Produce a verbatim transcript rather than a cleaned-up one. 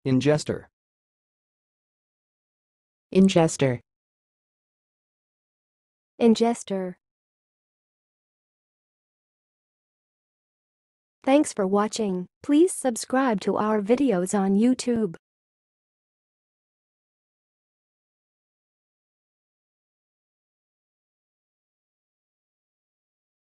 ingester, ingester, ingester. Thanks for watching. Please subscribe to our videos on YouTube.